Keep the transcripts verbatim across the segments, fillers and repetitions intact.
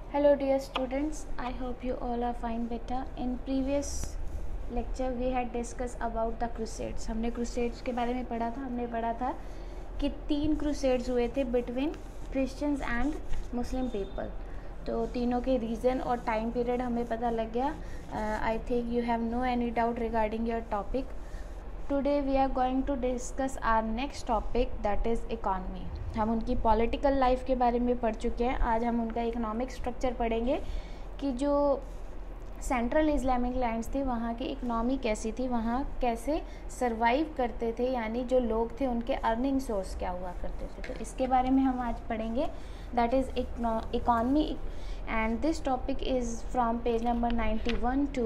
Hello dear students, I hope you all are fine beta. In previous lecture we had discussed about the crusades. हमने crusades के बारे में पढ़ा था हमने पढ़ा था कि तीन crusades हुए थे between Christians and Muslim people. तो तीनों के रीज़न और टाइम पीरियड हमें पता लग गया. I think you have no any doubt regarding your topic. Today we are going to discuss our next topic that is economy. हम उनकी पॉलिटिकल लाइफ के बारे में पढ़ चुके हैं. आज हम उनका इकोनॉमिक स्ट्रक्चर पढ़ेंगे कि जो सेंट्रल इस्लामिक लैंड्स थी वहाँ की इकनॉमी कैसी थी, वहाँ कैसे सरवाइव करते थे, यानी जो लोग थे उनके अर्निंग सोर्स क्या हुआ करते थे. तो इसके बारे में हम आज पढ़ेंगे. That is economy and this topic is from page number ninety one to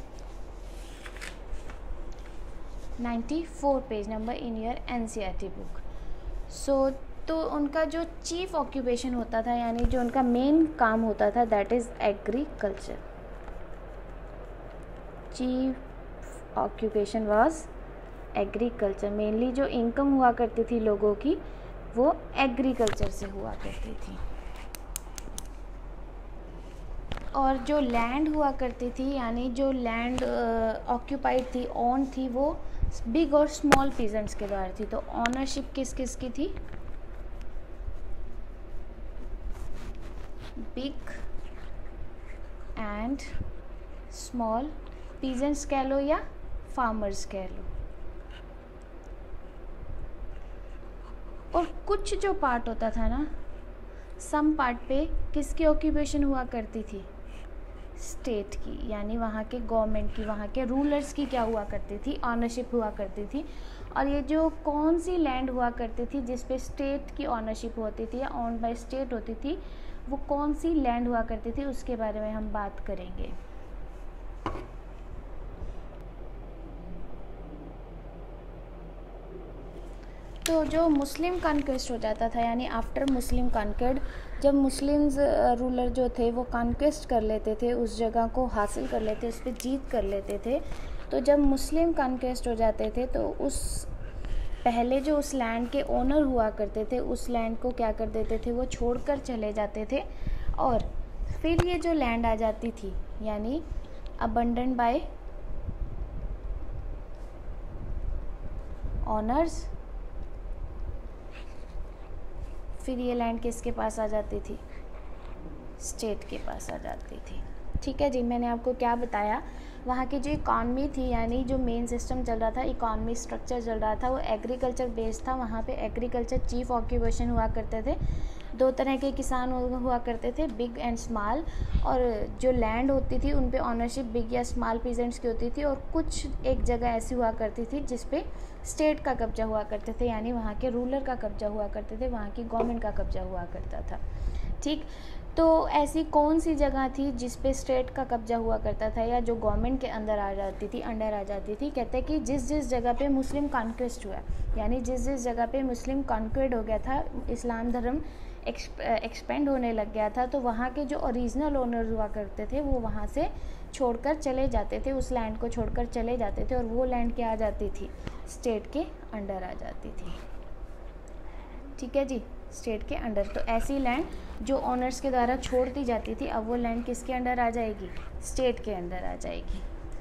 ninety four page number in your N C E R T book. So तो उनका जो चीफ ऑक्यूपेशन होता था, यानी जो उनका मेन काम होता था, that is agriculture. Chief occupation was agriculture. Mainly जो इनकम हुआ करती थी लोगों की वो एग्रीकल्चर से हुआ करती थी. और जो लैंड हुआ करती थी, यानी जो लैंड ऑक्यूपाइड थी, ओन थी, वो बिग और स्मॉल पीजेंट्स के द्वारा थी. तो ऑनरशिप किस किस की थी? बिग एंड स्मॉल पीजेंट्स कह लो या फार्मर्स कह लो. और कुछ जो पार्ट होता था ना, सम पार्ट पे किसकी ऑक्यूपेशन हुआ करती थी? स्टेट की, यानी वहाँ के गवर्नमेंट की, वहाँ के रूलर्स की क्या हुआ करती थी? ऑनरशिप हुआ करती थी. और ये जो कौन सी लैंड हुआ करती थी जिस पे स्टेट की ऑनरशिप होती थी या ऑन बाय स्टेट होती थी, वो कौन सी लैंड हुआ करती थी, उसके बारे में हम बात करेंगे. तो जो मुस्लिम कॉन्क्वेस्ट हो जाता था, यानी आफ्टर मुस्लिम कॉन्क्वेस्ट, जब मुस्लिम्स रूलर जो थे वो कॉन्क्वेस्ट कर लेते थे, उस जगह को हासिल कर लेते, उस पर जीत कर लेते थे. तो जब मुस्लिम कॉन्क्वेस्ट हो जाते थे तो उस पहले जो उस लैंड के ओनर हुआ करते थे, उस लैंड को क्या कर देते थे? वो छोड़कर चले जाते थे. और फिर ये जो लैंड आ जाती थी, यानी अबंडन बाय ऑनर्स, फिर ये लैंड किसके पास आ जाती थी? स्टेट के पास आ जाती थी. ठीक है जी. मैंने आपको क्या बताया, वहाँ की जो इकॉनमी थी, यानी जो मेन सिस्टम चल रहा था, इकॉनमी स्ट्रक्चर चल रहा था, वो एग्रीकल्चर बेस्ड था. वहाँ पे एग्रीकल्चर चीफ ऑक्यूपेशन हुआ करते थे. दो तरह के किसान हुआ करते थे, बिग एंड स्मॉल. और जो लैंड होती थी उन पे ऑनरशिप बिग या स्मॉल पीजेंट्स की होती थी. और कुछ एक जगह ऐसी हुआ करती थी जिस पे स्टेट का कब्जा हुआ करते थे, यानी वहाँ के रूलर का कब्जा हुआ करते थे, वहाँ की गवर्नमेंट का कब्जा हुआ करता था. ठीक. तो ऐसी कौन सी जगह थी जिस पे स्टेट का कब्जा हुआ करता था या जो गवर्नमेंट के अंदर आ जाती थी अंडर आ जाती थी? कहते हैं कि जिस जिस जगह पे मुस्लिम कॉन्क्वेस्ट हुआ, यानी जिस जिस जगह पे मुस्लिम कॉन्क्वेड हो गया था, इस्लाम धर्म एक्सपेंड होने लग गया था, तो वहाँ के जो ओरिजिनल ओनर हुआ करते थे वो वहाँ से छोड़कर चले जाते थे, उस लैंड को छोड़कर चले जाते थे. और वो लैंड क्या आ जाती थी? स्टेट के अंडर आ जाती थी. ठीक है जी, स्टेट के अंडर. तो ऐसी लैंड जो ओनर्स के द्वारा छोड़ दी जाती थी, अब वो लैंड किसके अंडर आ जाएगी? स्टेट के अंडर आ जाएगी.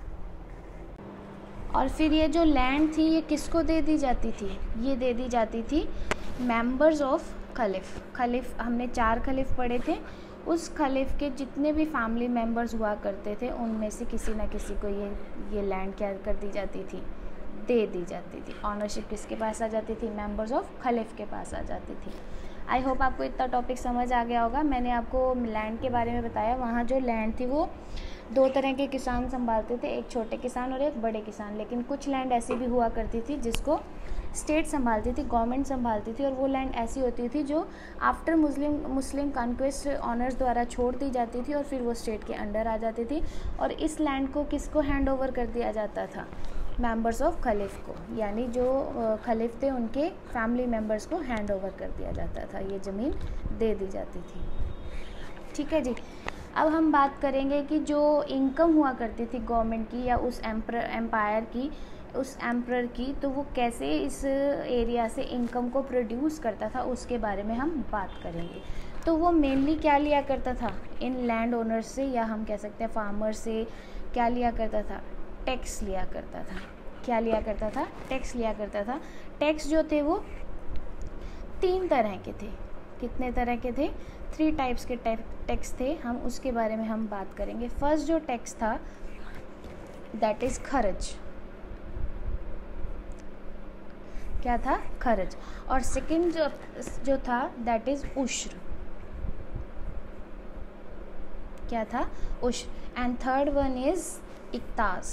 और फिर ये जो लैंड थी ये किसको दे दी जाती थी? ये दे दी जाती थी मेंबर्स ऑफ खलीफ. खलीफ हमने चार खलीफ पढ़े थे. उस खलीफ के जितने भी फैमिली मेंबर्स हुआ करते थे उनमें से किसी न किसी को ये ये लैंड क्या कर दी जाती थी? दे दी जाती थी. ऑनरशिप किसके पास आ जाती थी? मेंबर्स ऑफ खलीफ के पास आ जाती थी. आई होप आपको इतना टॉपिक समझ आ गया होगा. मैंने आपको लैंड के बारे में बताया. वहाँ जो लैंड थी वो दो तरह के किसान संभालते थे, एक छोटे किसान और एक बड़े किसान. लेकिन कुछ लैंड ऐसी भी हुआ करती थी जिसको स्टेट संभालती थी, गवर्नमेंट संभालती थी. और वो लैंड ऐसी होती थी जो after Muslim Muslim conquest owners द्वारा छोड़ दी जाती थी और फिर वो स्टेट के अंडर आ जाती थी. और इस लैंड को किसको हैंड ओवर कर दिया जाता था? मेंबर्स ऑफ खलीफ को, यानी जो खलीफ थे उनके फैमिली मेंबर्स को हैंड ओवर कर दिया जाता था, ये ज़मीन दे दी जाती थी. ठीक है जी. अब हम बात करेंगे कि जो इनकम हुआ करती थी गवर्नमेंट की या उस एम्पर एम्पायर की, उस एम्परर की, तो वो कैसे इस एरिया से इनकम को प्रोड्यूस करता था उसके बारे में हम बात करेंगे. तो वो मेनली क्या लिया करता था इन लैंड ओनर्स से, या हम कह सकते हैं फार्मर से, क्या लिया करता था, टैक्स लिया करता था। क्या लिया करता था, टैक्स लिया करता था। टैक्स जो थे वो तीन तरह के थे। कितने तरह के थे, थ्री टाइप्स के टैक्स थे, हम उसके बारे में हम बात करेंगे। फर्स्ट जो टैक्स था दैट इज खर्च, क्या था, खर्च। और सेकंड जो जो था दैट इज उश्र, क्या था, उश्र। एंड थर्ड वन इज इक्तास,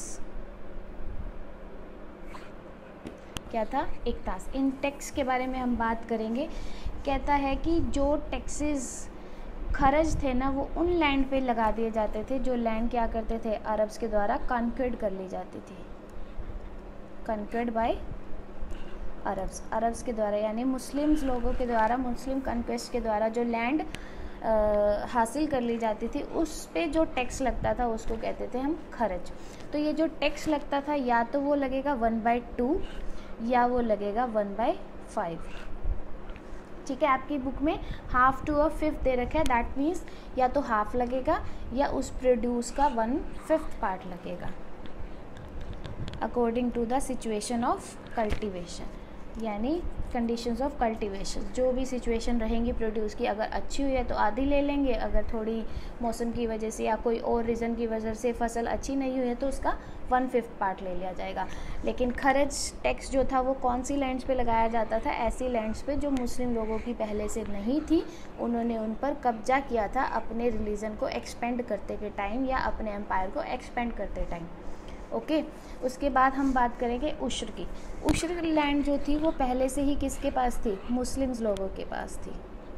क्या था, इक्तास। इन टैक्स के बारे में हम बात करेंगे। कहता है कि जो टैक्सेस खर्च थे ना वो उन लैंड पे लगा दिए जाते थे जो लैंड क्या करते थे, अरब्स के द्वारा कॉन्क्वेड कर ली जाती थी, कॉन्क्वेड बाय अरब्स, अरब्स के द्वारा यानी मुस्लिम्स लोगों के द्वारा, मुस्लिम कॉन्क्वेस्ट के द्वारा जो लैंड हासिल कर ली जाती थी उस पे जो टैक्स लगता था उसको कहते थे हम खर्च। तो ये जो टैक्स लगता था या तो वो लगेगा वन बाई टू या वो लगेगा वन बाई फाइव। ठीक है, आपकी बुक में हाफ टू और फिफ्थ दे रखा है, दैट मीन्स या तो हाफ लगेगा या उस प्रोड्यूस का वन फिफ्थ पार्ट लगेगा according to the situation of cultivation, यानी कंडीशंस ऑफ कल्टीवेशन। जो भी सिचुएशन रहेंगी प्रोड्यूस की, अगर अच्छी हुई है तो आधी ले लेंगे, अगर थोड़ी मौसम की वजह से या कोई और रीज़न की वजह से फसल अच्छी नहीं हुई है तो उसका वन फिफ्थ पार्ट ले लिया जाएगा। लेकिन खर्च टैक्स जो था वो कौन सी लैंड्स पे लगाया जाता था, ऐसी लैंड्स पे जो मुस्लिम लोगों की पहले से नहीं थी, उन्होंने उन पर कब्जा किया था अपने रिलीजन को एक्सपेंड करते के टाइम या अपने एम्पायर को एक्सपेंड करते टाइम। ओके okay, उसके बाद हम बात करेंगे उश्र की। उश्र लैंड जो थी वो पहले से ही किसके पास थी, मुस्लिम्स लोगों के पास थी,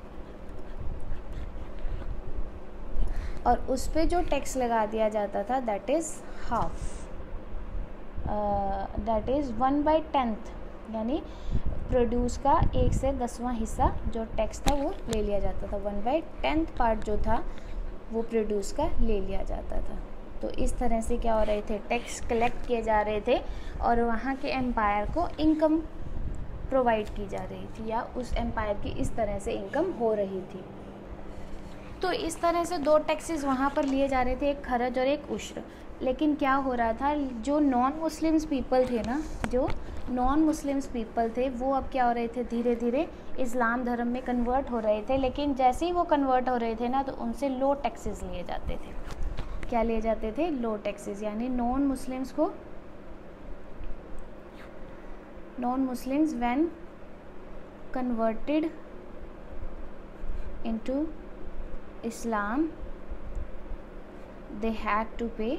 और उस पे जो टैक्स लगा दिया जाता था that is half, that is one by tenth, यानी प्रोड्यूस का एक से दसवां हिस्सा जो टैक्स था वो ले लिया जाता था। वन बाई टेंथ पार्ट जो था वो प्रोड्यूस का ले लिया जाता था। तो इस तरह से क्या हो रहे थे, टैक्स कलेक्ट किए जा रहे थे और वहाँ के एम्पायर को इनकम प्रोवाइड की जा रही थी, या उस एम्पायर की इस तरह से इनकम हो रही थी। तो इस तरह से दो टैक्सेस वहाँ पर लिए जा रहे थे, एक खर्च और एक उश्र। लेकिन क्या हो रहा था, जो नॉन मुस्लिम्स पीपल थे ना, जो नॉन मुस्लिम्स पीपल थे वो अब क्या हो रहे थे, धीरे धीरे इस्लाम धर्म में कन्वर्ट हो रहे थे। लेकिन जैसे ही वो कन्वर्ट हो रहे थे ना तो उनसे लो टैक्सेस लिए जाते थे। क्या लिए जाते थे, लो टैक्सेस, यानी नॉन मुस्लिम्स को, non Muslims when converted into Islam they had to pay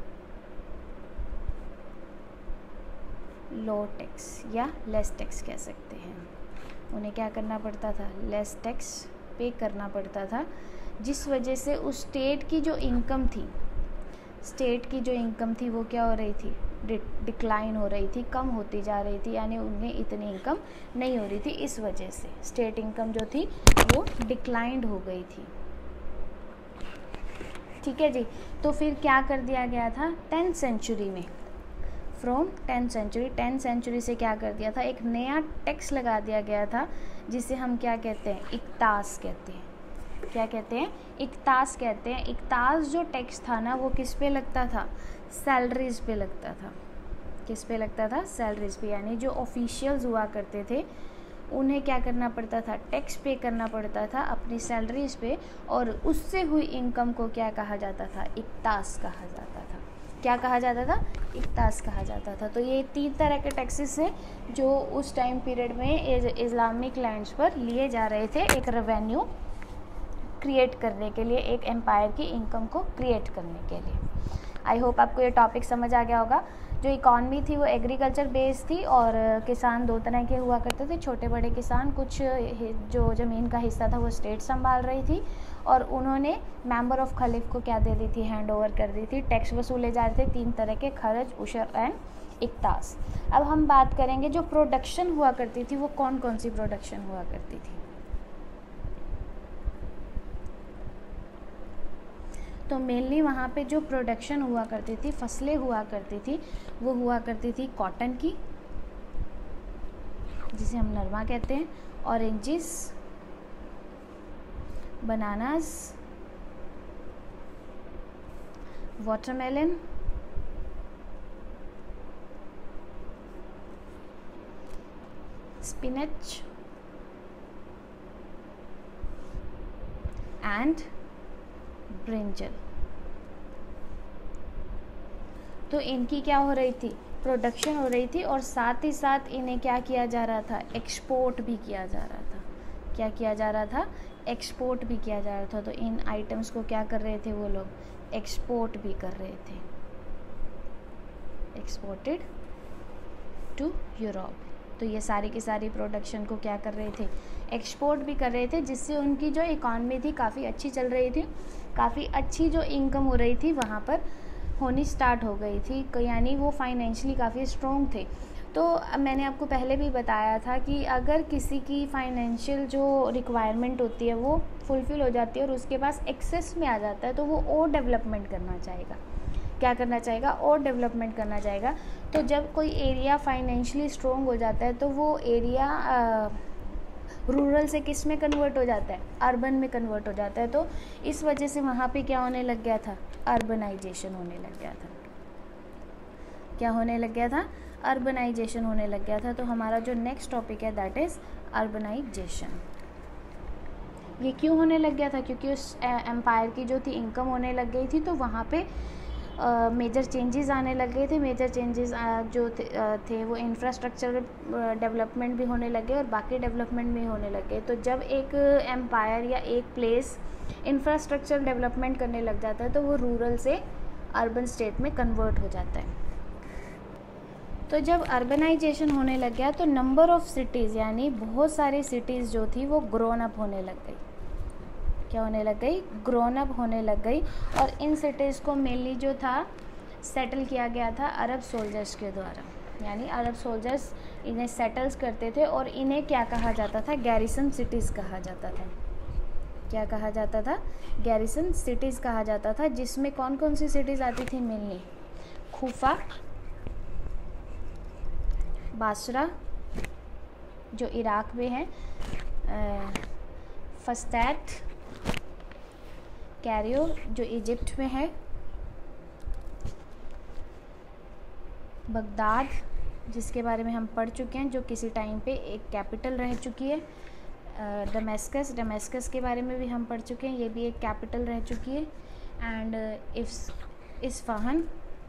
low tax या लेस टैक्स कह सकते हैं। उन्हें क्या करना पड़ता था, लेस टैक्स पे करना पड़ता था, जिस वजह से उस स्टेट की जो इनकम थी, स्टेट की जो इनकम थी वो क्या हो रही थी, डिक्लाइन हो रही थी, कम होती जा रही थी, यानी उन्हें इतनी इनकम नहीं हो रही थी। इस वजह से स्टेट इनकम जो थी वो डिक्लाइंड हो गई थी। ठीक है जी, तो फिर क्या कर दिया गया था टेंथ सेंचुरी में, from tenth century, tenth century से क्या कर दिया था, एक नया टैक्स लगा दिया गया था जिसे हम क्या कहते हैं, इक्तास कहते हैं। क्या कहते हैं, इक्तास कहते हैं। इक्तास जो टैक्स था ना वो किस पे लगता था, सैलरीज पे लगता था। किस पे लगता था, सैलरीज पे, यानी जो ऑफिशियल्स हुआ करते थे उन्हें क्या करना पड़ता था, टैक्स पे करना पड़ता था अपनी सैलरीज पे, और उससे हुई इनकम को क्या कहा जाता था, इक्तास कहा जाता था। क्या कहा जाता था, इक्तास कहा जाता था। तो ये तीन तरह के टैक्सेस हैं जो उस टाइम पीरियड में इस्लामिक लैंड्स पर लिए जा रहे थे, एक रेवेन्यू क्रिएट करने के लिए, एक एम्पायर की इनकम को क्रिएट करने के लिए। आई होप आपको ये टॉपिक समझ आ गया होगा। जो इकॉनमी थी वो एग्रीकल्चर बेस्ड थी, और किसान दो तरह के हुआ करते थे, छोटे बड़े किसान। कुछ जो ज़मीन का हिस्सा था वो स्टेट संभाल रही थी, और उन्होंने मेंबर ऑफ खलीफ को क्या दे दी थी, हैंड ओवर कर दी थी। टैक्स वसूले जा रहे थे, तीन तरह के, खर्च, उशर एंड इक्तास। अब हम बात करेंगे जो प्रोडक्शन हुआ करती थी वो कौन कौन सी प्रोडक्शन हुआ करती थी। तो मेनली वहाँ पे जो प्रोडक्शन हुआ करती थी, फसलें हुआ करती थी, वो हुआ करती थी कॉटन की, जिसे हम नरमा कहते हैं, oranges, bananas, watermelon, spinach and brinjal। तो इनकी क्या हो रही थी, प्रोडक्शन हो रही थी, और साथ ही साथ इन्हें क्या किया जा रहा था, एक्सपोर्ट भी किया जा रहा था। क्या किया जा रहा था, एक्सपोर्ट भी किया जा रहा था। तो इन आइटम्स को क्या कर रहे थे वो लोग, एक्सपोर्ट भी कर रहे थे, एक्सपोर्टेड टू यूरोप। तो ये सारी की सारी प्रोडक्शन को क्या कर रहे थे, एक्सपोर्ट भी कर रहे थे, जिससे उनकी जो इकॉनमी थी काफ़ी अच्छी चल रही थी, काफ़ी अच्छी जो इनकम हो रही थी वहाँ पर होनी स्टार्ट हो गई थी, यानी वो फाइनेंशियली काफ़ी स्ट्रॉन्ग थे। तो मैंने आपको पहले भी बताया था कि अगर किसी की फाइनेंशियल जो रिक्वायरमेंट होती है वो फुलफ़िल हो जाती है और उसके पास एक्सेस में आ जाता है, तो वो और डेवलपमेंट करना चाहेगा। क्या करना चाहेगा, और डेवलपमेंट करना चाहेगा। तो जब कोई एरिया फाइनेंशियली स्ट्रॉन्ग हो जाता है तो वो एरिया रूरल से किस में कन्वर्ट हो जाता है, अर्बन में कन्वर्ट हो जाता है। तो इस वजह से वहाँ पे क्या होने लग गया था, अर्बनाइजेशन होने लग गया था। क्या होने लग गया था, अर्बनाइजेशन होने लग गया था। तो हमारा जो नेक्स्ट टॉपिक है दैट इज़ अर्बनाइजेशन। ये क्यों होने लग गया था, क्योंकि उस एम्पायर की जो थी इनकम होने लग गई थी, तो वहाँ पे मेजर चेंजेस आने लग गए थे। मेजर चेंजेस जो थे, थे वो इंफ्रास्ट्रक्चर डेवलपमेंट भी होने लगे और बाकी डेवलपमेंट भी होने लगे। तो जब एक एम्पायर या एक प्लेस इंफ्रास्ट्रक्चर डेवलपमेंट करने लग जाता है तो वो रूरल से अर्बन स्टेट में कन्वर्ट हो जाता है। तो जब अर्बनाइजेशन होने लग गया तो नंबर ऑफ़ सिटीज़, यानी बहुत सारी सिटीज़ जो थी वो ग्रोन अप होने लग गई। क्या होने लग गई, ग्रोन अप होने लग गई। और इन सिटीज़ को मेनली जो था सेटल किया गया था अरब सोल्जर्स के द्वारा, यानी अरब सोल्जर्स इन्हें सेटल्स करते थे और इन्हें क्या कहा जाता था, गैरिसन सिटीज़ कहा जाता था। क्या कहा जाता था, गैरिसन सिटीज़ कहा जाता था। जिसमें कौन कौन सी सिटीज़ आती थी मेनली, खूफा, बासरा जो इराक में है, फस्टैट, कैरियो जो इजिप्ट में है, बगदाद जिसके बारे में हम पढ़ चुके हैं, जो किसी टाइम पे एक कैपिटल रह चुकी है, डमेस्कस डमेस्कस के बारे में भी हम पढ़ चुके हैं, ये भी एक कैपिटल रह चुकी है, एंड इस इस्फहान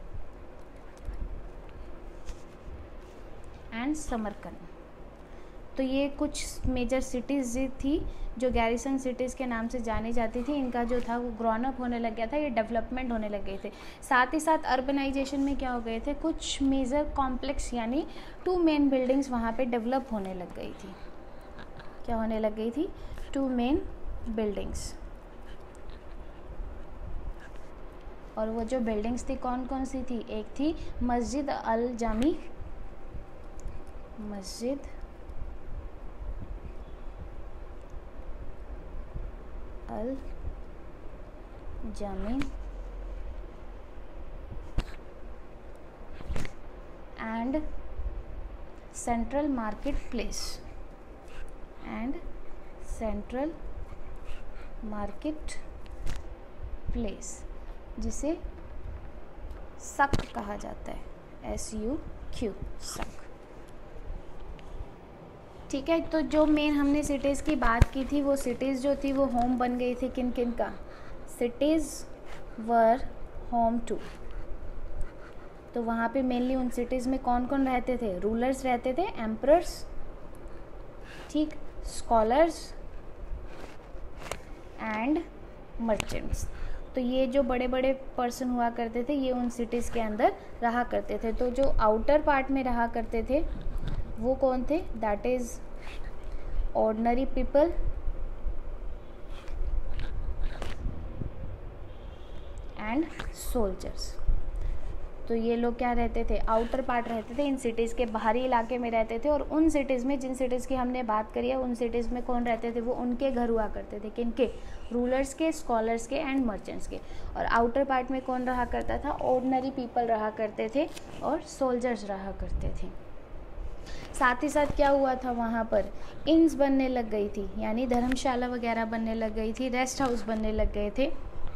एंड समरकंद। तो ये कुछ मेजर सिटीज़ थी जो गैरिसन सिटीज़ के नाम से जानी जाती थी। इनका जो था वो ग्रोन अप होने लग गया था, ये डेवलपमेंट होने लग गए थे। साथ ही साथ अर्बनाइजेशन में क्या हो गए थे, कुछ मेजर कॉम्प्लेक्स यानी टू मेन बिल्डिंग्स वहाँ पे डेवलप होने लग गई थी। क्या होने लग गई थी, टू मेन बिल्डिंग्स। और वो जो बिल्डिंग्स थी कौन कौन सी थी, एक थी मस्जिद अल जामी, मस्जिद अल जामी and central market place and central market place जिसे सक कहा जाता है, एस यू क्यू, सक। ठीक है। तो जो मेन हमने सिटीज़ की बात की थी, वो सिटीज़ जो थी वो होम बन गई थी किन किन का, सिटीज़ वर होम टू। तो वहाँ पे मेनली उन सिटीज़ में कौन कौन रहते थे, रूलर्स रहते थे, एम्परर्स, ठीक, स्कॉलर्स एंड मर्चेंट्स। तो ये जो बड़े बड़े पर्सन हुआ करते थे ये उन सिटीज़ के अंदर रहा करते थे। तो जो आउटर पार्ट में रहा करते थे वो कौन थे, that is ordinary people and soldiers. तो ये लोग क्या रहते थे, आउटर पार्ट रहते थे, इन सिटीज़ के बाहरी इलाके में रहते थे। और उन सिटीज़ में, जिन सिटीज़ की हमने बात करी है, उन सिटीज़ में कौन रहते थे, वो उनके घर हुआ करते थे, किनके, रूलर्स के, स्कॉलर्स के एंड मर्चेंट्स के। और आउटर पार्ट में कौन रहा करता था, ऑर्डिनरी पीपल रहा करते थे और सोल्जर्स रहा करते थे। साथ ही साथ क्या हुआ था, वहाँ पर इन्स बनने लग गई थी, यानी धर्मशाला वगैरह बनने लग गई थी, रेस्ट हाउस बनने लग गए थे।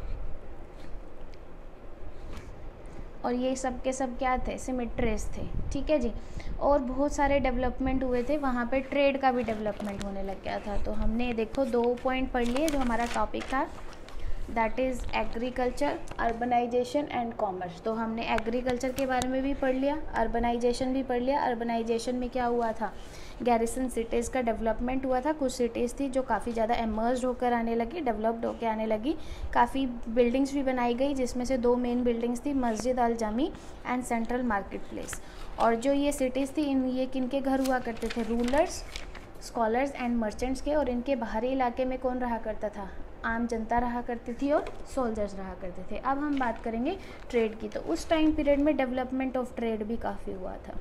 और ये सब के सब क्या थे, सिमेट्रीज थे, ठीक है जी। और बहुत सारे डेवलपमेंट हुए थे वहाँ पे, ट्रेड का भी डेवलपमेंट होने लग गया था। तो हमने देखो दो पॉइंट पढ़ लिए जो हमारा टॉपिक था, that is agriculture, urbanization and commerce. तो हमने एग्रीकल्चर के बारे में भी पढ़ लिया, अर्बनाइजेशन भी पढ़ लिया। अर्बनाइजेशन में क्या हुआ था, गैरिसन सिटीज़ का डेवलपमेंट हुआ था। कुछ सिटीज़ थी जो काफ़ी ज़्यादा एमर्ज होकर आने लगी, डेवलप्ड होकर आने लगी। काफ़ी बिल्डिंग्स भी बनाई गई, जिसमें से दो मेन बिल्डिंग्स थी, मस्जिद अल जामी एंड सेंट्रल मार्केट प्लेस। और जो ये सिटीज़ थी, इन ये किन के घर हुआ करते थे, रूलर्स, स्कॉलर्स एंड मर्चेंट्स के। और इनके बाहरी इलाके में कौन रहा करता था, आम जनता रहा करती थी और सोल्जर्स रहा करते थे। अब हम बात करेंगे ट्रेड की। तो उस टाइम पीरियड में डेवलपमेंट ऑफ ट्रेड भी काफ़ी हुआ था।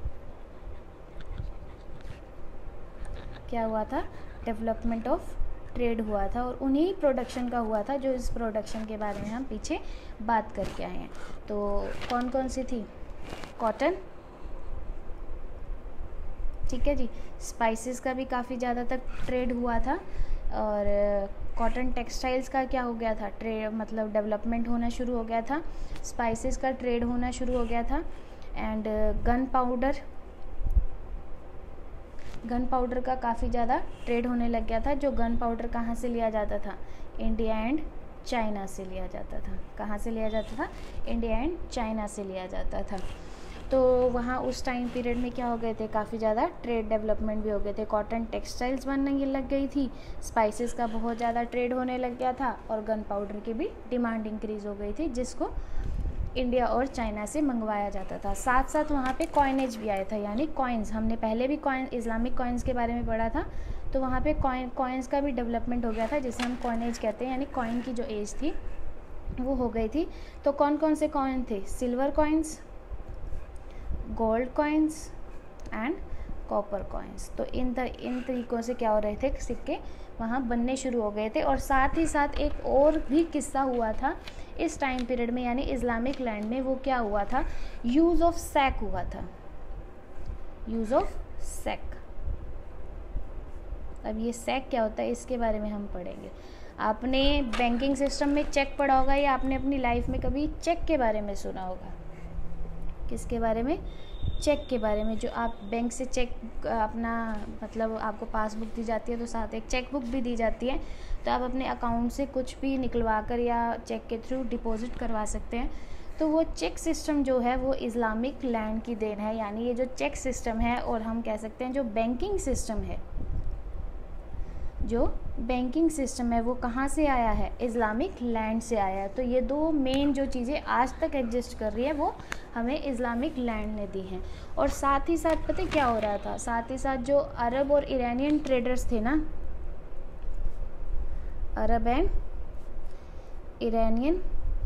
क्या हुआ था, डेवलपमेंट ऑफ ट्रेड हुआ था, और उन्हीं प्रोडक्शन का हुआ था जो इस प्रोडक्शन के बारे में हम पीछे बात करके आए हैं। तो कौन कौन सी थी, कॉटन, ठीक है जी। स्पाइसेस का भी काफ़ी ज़्यादा तक ट्रेड हुआ था। और कॉटन टेक्सटाइल्स का क्या हो गया था, ट्रेड मतलब डेवलपमेंट होना शुरू हो गया था। स्पाइसेस का ट्रेड होना शुरू हो गया था। And gunpowder, gunpowder का काफ़ी ज़्यादा ट्रेड होने लग गया था। जो गन पाउडर कहाँ से लिया जाता था, इंडिया एंड चाइना से लिया जाता था। कहाँ से लिया जाता था, इंडिया एंड चाइना से लिया जाता था। तो वहाँ उस टाइम पीरियड में क्या हो गए थे, काफ़ी ज़्यादा ट्रेड डेवलपमेंट भी हो गए थे। कॉटन टेक्सटाइल्स बनने लग गई थी, स्पाइसेस का बहुत ज़्यादा ट्रेड होने लग गया था, और गन पाउडर की भी डिमांड इंक्रीज़ हो गई थी, जिसको इंडिया और चाइना से मंगवाया जाता था। साथ साथ वहाँ पे कॉइनेज भी आया था, यानी कॉइन्स। हमने पहले भी कॉइन, इस्लामिक कॉइन्स के बारे में पढ़ा था। तो वहाँ पे कॉइन कॉइन्स का भी डेवलपमेंट हो गया था, जिसे हम कॉइनेज कहते हैं, यानी कॉइन की जो एज थी वो हो गई थी। तो कौन कौन से कॉइन थे, silver coins, gold coins and copper coins. तो इन तर, इन तरीक़ों से क्या हो रहे थे, सिक्के वहाँ बनने शुरू हो गए थे। और साथ ही साथ एक और भी किस्सा हुआ था इस टाइम पीरियड में, यानी इस्लामिक लैंड में। वो क्या हुआ था, यूज़ ऑफ सैक हुआ था, यूज़ ऑफ सैक। अब ये सैक क्या होता है, इसके बारे में हम पढ़ेंगे। आपने बैंकिंग सिस्टम में चेक पढ़ा होगा, या आपने अपनी लाइफ में कभी चेक के बारे में सुना होगा। किसके बारे में, चेक के बारे में। जो आप बैंक से चेक अपना, मतलब आपको पासबुक दी जाती है तो साथ एक चेक बुक भी दी जाती है। तो आप अपने अकाउंट से कुछ भी निकलवा कर या चेक के थ्रू डिपॉजिट करवा सकते हैं। तो वो चेक सिस्टम जो है वो इस्लामिक लैंड की देन है। यानी ये जो चेक सिस्टम है, और हम कह सकते हैं जो बैंकिंग सिस्टम है, जो बैंकिंग सिस्टम है वो कहाँ से आया है, इस्लामिक लैंड से आया है। तो ये दो मेन जो चीज़ें आज तक एग्जिस्ट कर रही है वो हमें इस्लामिक लैंड ने दी हैं। और साथ ही साथ पता है क्या हो रहा था, साथ ही साथ जो अरब और ईरानियन ट्रेडर्स थे ना, अरब एंड ईरानियन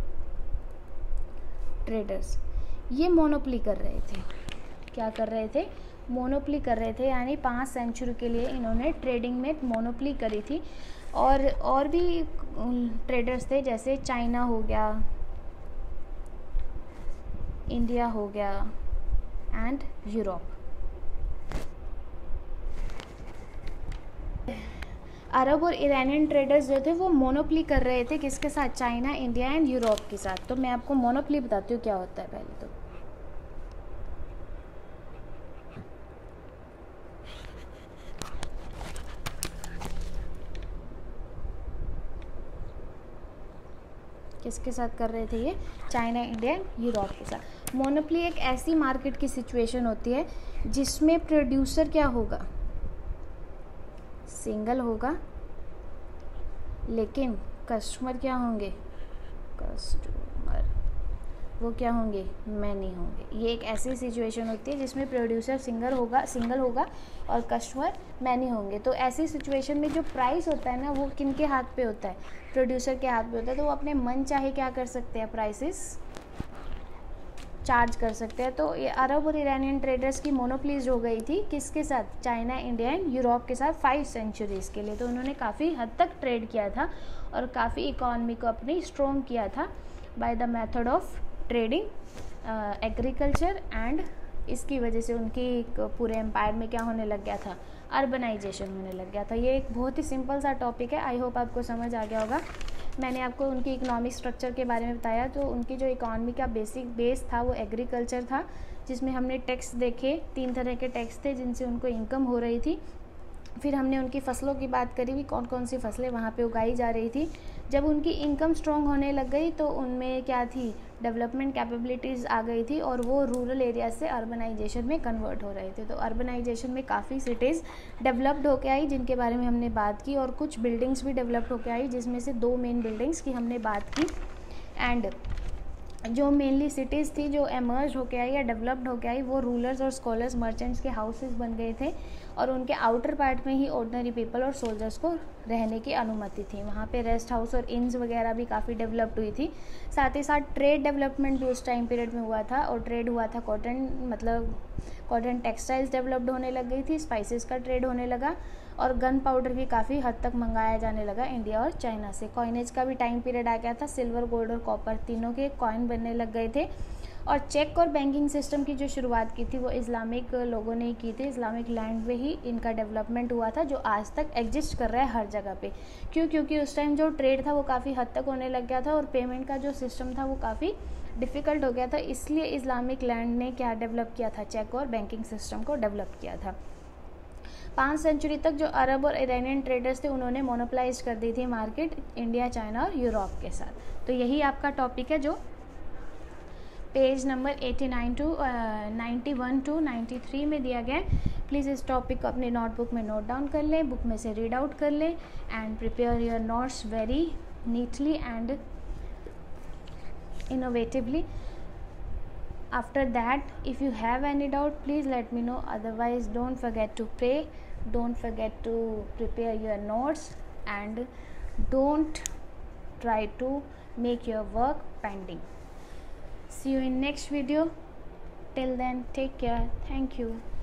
ट्रेडर्स, ये मोनोपोली कर रहे थे। क्या कर रहे थे, मोनोपोली कर रहे थे। यानी पाँच सेंचुरी के लिए इन्होंने ट्रेडिंग में मोनोपोली करी थी। और और भी ट्रेडर्स थे, जैसे चाइना हो गया, इंडिया हो गया एंड यूरोप। अरब और ईरानियन ट्रेडर्स जो थे वो मोनोपोली कर रहे थे, किसके साथ, चाइना, इंडिया एंड यूरोप के साथ। तो मैं आपको मोनोपोली बताती हूँ क्या होता है पहले तो। किसके साथ कर रहे थे ये, चाइना, इंडिया, यूरोप के साथ। मोनोपोली एक ऐसी मार्केट की सिचुएशन होती है जिसमें प्रोड्यूसर क्या होगा, सिंगल होगा, लेकिन कस्टमर क्या होंगे, कस्टमर वो क्या होंगे, मैनी होंगे। ये एक ऐसी सिचुएशन होती है जिसमें प्रोड्यूसर सिंगल होगा सिंगल होगा और कस्टमर मैनी होंगे। तो ऐसी सिचुएशन में जो प्राइस होता है ना, वो किन के हाथ पे होता है, प्रोड्यूसर के हाथ पे होता है। तो वो अपने मन चाहे क्या कर सकते हैं, प्राइसेस चार्ज कर सकते हैं। तो ये अरब और ईरानियन ट्रेडर्स की मोनोपोलीज हो गई थी, किसके साथ, चाइना, इंडिया एंड यूरोप के साथ फाइव सेंचुरीज़ के लिए। तो उन्होंने काफ़ी हद तक ट्रेड किया था और काफ़ी इकॉनमी को अपनी स्ट्रॉन्ग किया था by the method of trading, agriculture and इसकी वजह से उनकी एक पूरे एम्पायर में क्या होने लग गया था, अर्बनाइजेशन होने लग गया था। ये एक बहुत ही सिंपल सा टॉपिक है, आई होप आपको समझ आ गया होगा। मैंने आपको उनकी इकोनॉमिक स्ट्रक्चर के बारे में बताया, तो उनकी जो इकॉनमी का बेसिक बेस था वो एग्रीकल्चर था, जिसमें हमने टैक्स देखे, तीन तरह के टैक्स थे जिनसे उनको इनकम हो रही थी। फिर हमने उनकी फ़सलों की बात करी भी, कौन कौन सी फसलें वहाँ पे उगाई जा रही थी। जब उनकी इनकम स्ट्रॉन्ग होने लग गई तो उनमें क्या थी, डेवलपमेंट कैपेबिलिटीज़ आ गई थी और वो रूरल एरिया से अर्बनाइजेशन में कन्वर्ट हो रहे थे। तो अर्बनाइजेशन में काफ़ी सिटीज़ डेवलप्ड होके आई जिनके बारे में हमने बात की, और कुछ बिल्डिंग्स भी डेवलप्ड होके आई जिसमें से दो मेन बिल्डिंग्स की हमने बात की। एंड जो मेनली सिटीज़ थी जो एमर्ज होके आई या डेवलप्ड होके आई, वो रूलर्स और स्कॉलर्स मर्चेंट्स के हाउसेस बन गए थे, और उनके आउटर पार्ट में ही ऑर्डिनरी पीपल और सोल्जर्स को रहने की अनुमति थी। वहाँ पे रेस्ट हाउस और इन्स वगैरह भी काफ़ी डेवलप्ड हुई थी। साथ ही साथ ट्रेड डेवलपमेंट भी उस टाइम पीरियड में हुआ था, और ट्रेड हुआ था कॉटन, मतलब कॉटन टेक्सटाइल्स डेवलप्ड होने लग गई थी, स्पाइसेस का ट्रेड होने लगा, और गन पाउडर भी काफ़ी हद तक मंगाया जाने लगा इंडिया और चाइना से। कॉइनेज का भी टाइम पीरियड आ गया था, सिल्वर, गोल्ड और कॉपर तीनों के कॉइन बनने लग गए थे। और चेक और बैंकिंग सिस्टम की जो शुरुआत की थी वो इस्लामिक लोगों ने ही की थी। इस्लामिक लैंड में ही इनका डेवलपमेंट हुआ था, जो आज तक एग्जिस्ट कर रहा है हर जगह पे। क्यों? क्योंकि उस टाइम जो ट्रेड था वो काफ़ी हद तक होने लग गया था, और पेमेंट का जो सिस्टम था वो काफ़ी डिफ़िकल्ट हो गया था, इसलिए इस्लामिक लैंड ने क्या डेवलप किया था, चेक और बैंकिंग सिस्टम को डेवलप किया था। पाँच सेंचुरी तक जो अरब और ईरानियन ट्रेडर्स थे उन्होंने मोनोपलाइज कर दी थी मार्केट इंडिया, चाइना और यूरोप के साथ। तो यही आपका टॉपिक है जो पेज नंबर नवासी टू इक्यानवे टू तिरानवे में दिया गया है। प्लीज़ इस टॉपिक को अपने नोटबुक में नोट डाउन कर लें, बुक में से रीड आउट कर लें, and prepare your notes very neatly and innovatively. After that, if you have any doubt, please let me know. Otherwise, don't forget to pray, don't forget to prepare your notes, and don't try to make your work pending. See you in next video. Till then, take care. Thank you.